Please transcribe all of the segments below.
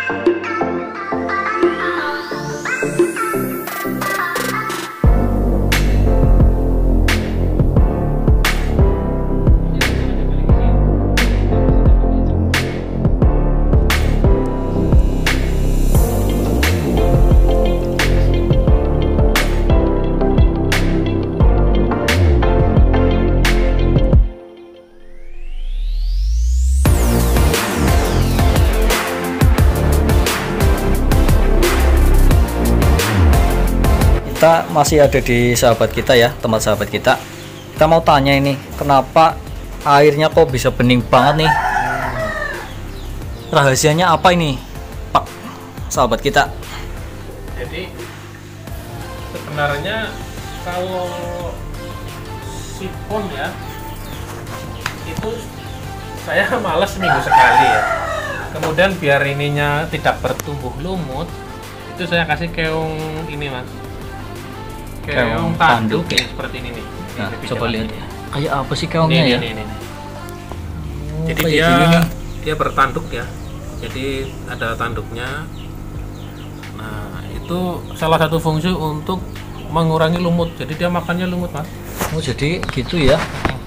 Kita masih ada di sahabat kita ya, tempat sahabat kita. Kita mau tanya ini, kenapa airnya kok bisa bening banget nih? Rahasianya apa ini, Pak sahabat kita? Jadi sebenarnya kalau sifon ya itu saya malas seminggu sekali ya. Kemudian biar ininya tidak bertumbuh lumut, itu saya kasih keong ini mas. Keong tanduk ya, seperti ini nih. Nah, coba lihat ya. Kayak apa sih keongnya ya? Ini. Oh, jadi dia bertanduk ya. Jadi ada tanduknya. Nah, itu salah satu fungsi untuk mengurangi lumut. Jadi dia makannya lumut, Mas. Oh, jadi gitu ya.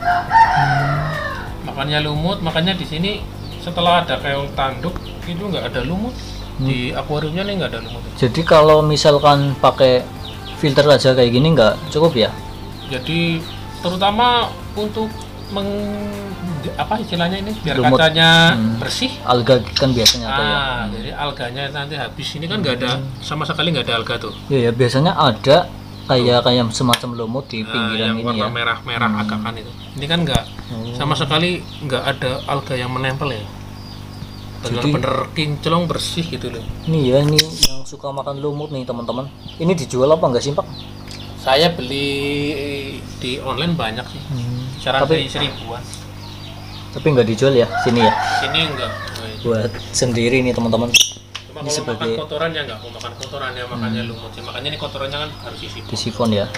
Makannya lumut, makanya di sini setelah ada keong tanduk itu nggak ada lumut. Di akuariumnya nih nggak ada lumut. Jadi kalau misalkan pakai filter aja kayak gini nggak cukup ya? Jadi terutama untuk apa istilahnya ini biar lumut. kacanya bersih. Alga kan biasanya ada ya. Jadi alganya nanti habis ini kan nggak ada sama sekali nggak ada alga tuh. Iya ya, biasanya ada kayak semacam lumut di pinggiran yang ini warna ya. merah-merah agak kan itu. Ini kan nggak sama sekali nggak ada alga yang menempel ya. Bener-bener kinclong bersih gitu loh. Ini ya, ini yang suka makan lumut nih teman-teman. Ini dijual apa enggak sih Pak? Saya beli di online banyak sih. Cara dari 1000-an. Tapi nggak dijual ya sini ya? Sini enggak. Buat sendiri nih teman-teman. Cuma kalau makan kotoran ya nggak mau makan kotoran ya, makannya lumut sih. Makanya ini kotorannya kan harus di sifon ya.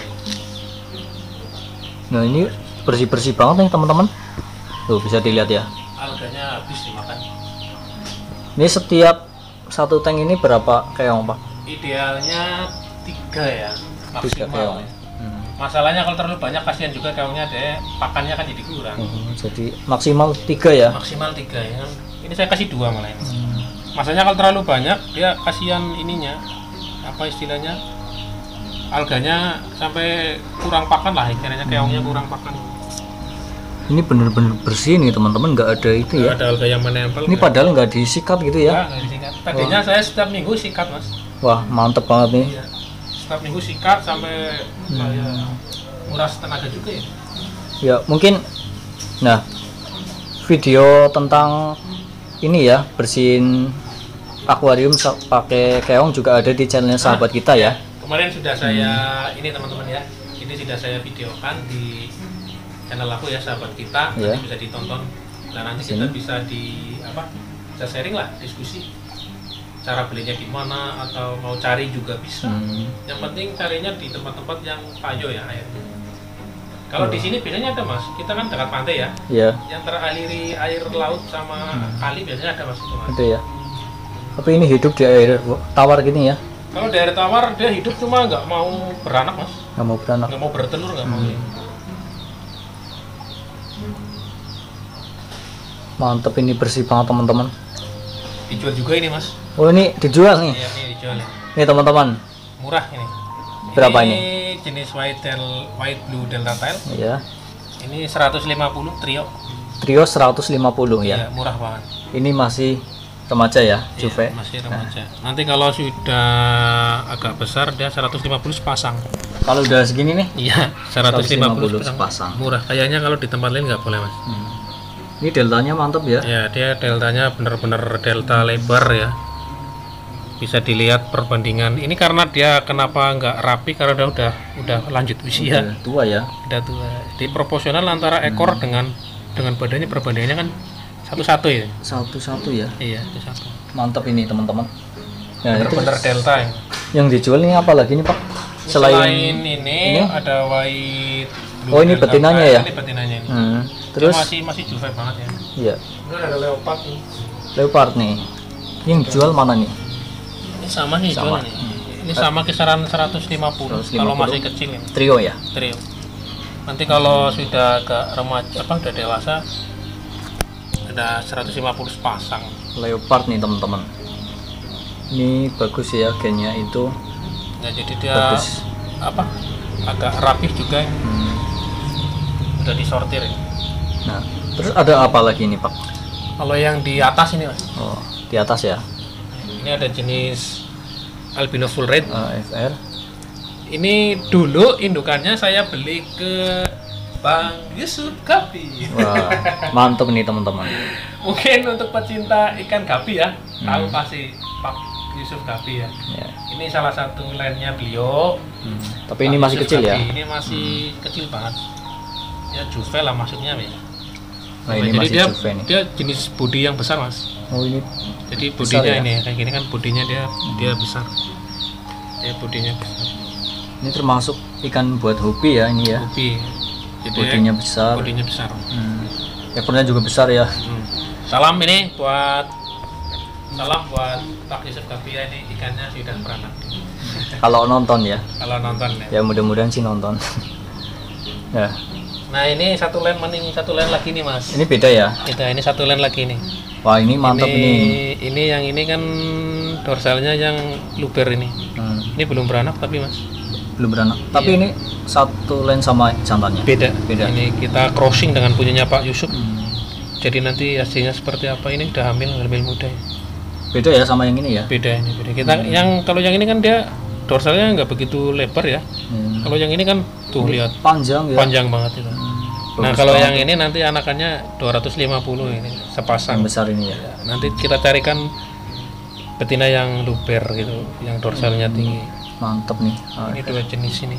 Nah ini bersih-bersih banget nih teman-teman. Tuh bisa dilihat ya. Alganya habis dimakan. Ini setiap satu tank ini berapa keong Pak? Idealnya 3 ya maksimal. Keong. Masalahnya kalau terlalu banyak kasihan juga keongnya deh, pakannya kan jadi kurang. Jadi maksimal 3 ya? Maksimal 3 ya kan. Ini saya kasih 2 malah ini. Masalahnya kalau terlalu banyak dia kasihan ininya, apa istilahnya, alganya sampai kurang pakan lah, istilahnya keongnya kurang pakan. Ini bener-bener bersih nih teman-teman, nggak ada itu ya? Nggak ada alga yang menempel. Ini padahal nggak disikat gitu ya? Nggak disikat. Tadinya saya setiap minggu sikat mas. Wah mantep banget nih. Iya. Setiap minggu sikat sampai nguras tenaga juga ya. Ya mungkin, nah video tentang ini ya bersihin akuarium pakai keong juga ada di channelnya sahabat kita ya. Kemarin sudah saya ini teman-teman ya, ini sudah saya videokan di channel aku ya sahabat kita, nanti bisa ditonton. Nah nanti kita bisa bisa sharing lah, diskusi cara belinya di mana atau mau cari juga bisa. Yang penting carinya di tempat-tempat yang payo ya airnya. Kalau di sini biasanya ada mas, kita kan dekat pantai ya. Iya. Yang teraliri air laut sama kali biasanya ada mas itu mas. Ada ya. Tapi ini hidup di air tawar gini ya? Kalau di air tawar dia hidup cuma nggak mau beranak mas. Nggak mau beranak. Nggak mau bertelur nggak mau. Mantep, ini bersih banget teman-teman. Dijual juga ini mas. Oh ini dijual nih? Iya ini dijual ya. Nih teman-teman. Murah ini. Berapa ini? Jenis white blue delta tail. Iya. Ini 150 trio. Trio 150 ya. Iya, murah banget. Ini masih remaja ya, Juve. Iya, masih remaja. Nanti kalau sudah agak besar dia 150 sepasang. Kalau udah segini nih? Iya, 150 sepasang. Murah. Kayaknya kalau di tempat lain nggak boleh mas. Ini deltanya mantap ya? Ya, dia deltanya bener-bener delta lebar ya. Bisa dilihat perbandingan. Ini karena dia kenapa nggak rapi karena udah lanjut usia. Udah tua ya? Udah tua. Jadi proporsional antara ekor dengan badannya, perbandingannya kan satu-satu ya. Satu-satu ya? Iya, satu. Mantap ini teman-teman. Nah, bener-bener delta ya. Yang dijual ini apa lagi nih Pak? Selain ini ada white blue. Oh ini betinanya ya? Ini betinanya ini. Terus masih Juve banget ya. Iya. Ini ada leopard nih. Leopard nih. Yang jual mana nih? Ini sama sih Sama. jual nih. Ini sama kisaran 150 kalau masih kecil ini. Trio ya? Trio. Nanti kalau sudah agak remaja udah dewasa ada 150 sepasang. Leopard nih teman-teman. Ini bagus ya gennya itu. Nah, jadi dia Bagus. agak rapih juga. Udah disortir ini. Nah, terus ada apa lagi nih Pak? Kalau yang di atas ini Mas. Oh, di atas ya. Ini ada jenis albino full red. AFR. Ini dulu indukannya saya beli ke Bang Yusuf Gapi. Wah, mantep nih teman-teman. Mungkin untuk pecinta ikan gapi ya, tahu pasti Pak Yusuf Gapi ya. Ya. Ini salah satu line-nya beliau. Tapi ini Pak masih Yusuf kecil ya. Gapi. Ini masih kecil banget. Ya juve lah maksudnya ya. Nah, ini Jadi masih dia, juve nih. dia jenis body yang besar Mas. Oh, ini Jadi besar bodinya ya? ini kayak gini kan bodinya dia besar. Ya bodinya besar. Ini termasuk ikan buat hobi ya ini ya. Hobi. Jadi Bodinya besar. Bodinya besar. Ekornya juga besar ya. Salam buat Pak Yusuf Gapi ya, ini ikannya sudah beranak. Kalau nonton ya. Kalau nonton ya. Ya mudah-mudahan sih nonton. Ya. Nah ini satu line lagi nih Mas. Ini beda ya. Ini satu line lagi nih. Wah, ini mantap ini. Ini yang ini kan dorsalnya yang luber ini. Ini belum beranak tapi Mas. Belum beranak. Tapi ini satu line sama jantannya. Beda. Beda. Ini kita crossing dengan punyanya Pak Yusuf. Jadi nanti hasilnya seperti apa, ini udah hamil muda. Beda ya sama yang ini ya. Beda ini. Beda. Kita kalau yang ini kan dia dorsalnya nggak begitu lebar ya. Kalau yang ini kan tuh Ini lihat panjang ya. panjang banget itu. Nah Bagus kalau banget. yang ini nanti anakannya 250 ini sepasang. Yang besar ini ya. Nanti kita carikan betina yang luber gitu, yang dorsalnya tinggi. Mantap nih. Ini dua jenis ini.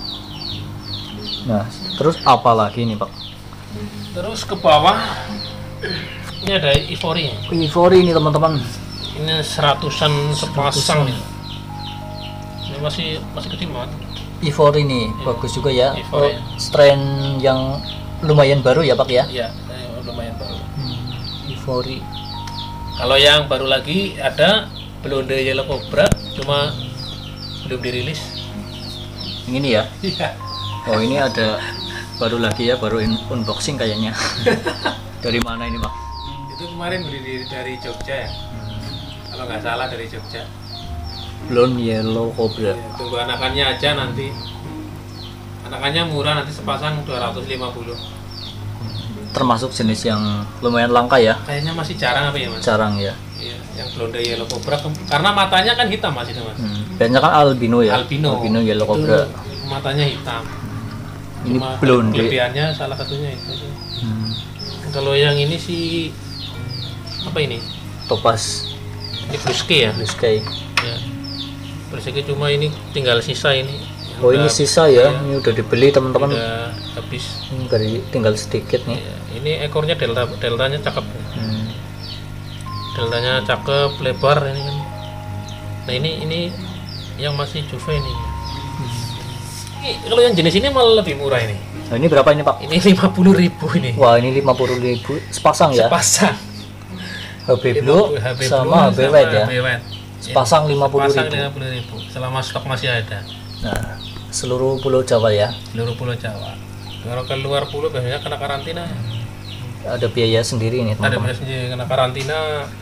Nah, terus apa lagi nih Pak? Terus ke bawah ini ada ivory. Ivory ini teman-teman. Ini 100-an sepasang nih. Ini masih kecil banget. Ivory ini bagus juga ya. Ivory. Strain yang lumayan baru ya Pak ya. Iya, lumayan baru. Ivory. Kalau yang baru lagi ada Blonde Yellow Cobra, cuma belum dirilis. Yang ini ya. Iya. Oh, ini ada baru lagi ya, baru unboxing kayaknya. Dari mana ini Pak? Itu kemarin beli dari Jogja ya. Kalau nggak salah dari Jogja. Blonde Yellow Cobra. Ya, tunggu anakannya aja nanti. Anakannya murah, nanti sepasang 250. Termasuk jenis yang lumayan langka ya. Kayaknya masih jarang apa ya Mas? Jarang ya. Iya, yang Blonde Yellow Cobra karena matanya kan hitam Mas itu Mas. Biasanya kan albino ya. Albino Yellow itu Cobra. matanya hitam. Ini Cuma blonde. kelebihannya salah satunya itu. Kalau yang ini sih apa ini? Topaz. Ini blue sky ya. Blue Sky. Ya. Blue sky cuma ini tinggal sisa ini. Oh, ini sisa ya. Ini udah dibeli teman-teman. Udah habis. Ini tinggal sedikit nih. Ya, ini ekornya deltanya cakep. Deltanya cakep, lebar ini kan. Nah ini yang masih juve ini. Ini kalau yang jenis ini malah lebih murah ini. Nah, ini berapa ini Pak? Ini 50.000 ini. Wah, ini 50.000 sepasang ya. Sepasang. HB Blue sama HB White ya. HB White. Sepasang 50.000. Sepasang 50.000. Selama stok masih ada. Nah, seluruh Pulau Jawa ya. Seluruh Pulau Jawa. Kalau keluar pulau biasanya kena karantina. Ada biaya sendiri ini Ada teman-teman. biasanya kena karantina.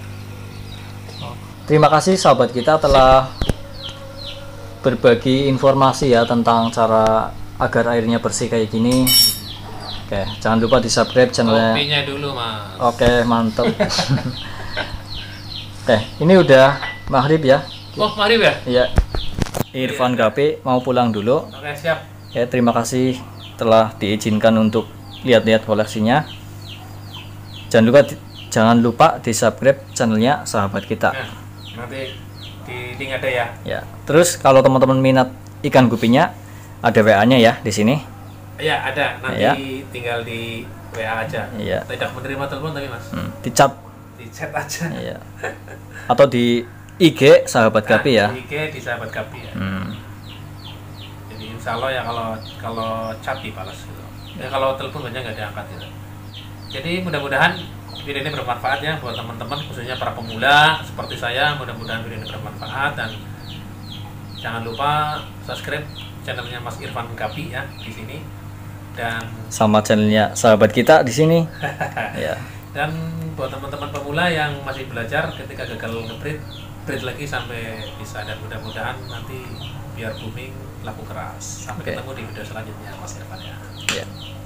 Terima kasih sahabat kita telah berbagi informasi ya tentang cara agar airnya bersih kayak gini. Oke, jangan lupa di subscribe channelnya. Kopinya dulu Mas. Oke, mantap. Oke, ini udah maghrib ya. Oh mari ya. Iya. Irfan Gapi mau pulang dulu. Oke siap. Ya, terima kasih telah diizinkan untuk lihat-lihat koleksinya. Jangan lupa di subscribe channelnya sahabat kita. Nah, nanti di link ada ya. Ya, terus kalau teman-teman minat ikan gupinya, ada WA-nya ya di sini. Ya ada, nanti Ya. tinggal di WA aja. Iya. Tidak menerima telepon tapi Mas. Di chat, Di chat aja. ya. Atau di IG sahabat Gapi ya. Di IG di sahabat Gapi ya. Jadi insya Allah ya kalau chat dibalas gitu. Ya kalau telepon banyak nggak diangkat gitu. Jadi mudah-mudahan video ini bermanfaat ya buat teman-teman, khususnya para pemula seperti saya. Mudah-mudahan video ini bermanfaat, dan jangan lupa subscribe channelnya Mas Irfan Gapi ya di sini, dan sama channelnya sahabat kita di sini. Ya. Dan buat teman-teman pemula yang masih belajar, ketika gagal ngebreed, breed lagi sampai bisa, dan mudah-mudahan nanti biar booming laku keras. Sampai ketemu di video selanjutnya Mas Irfan ya. Ya.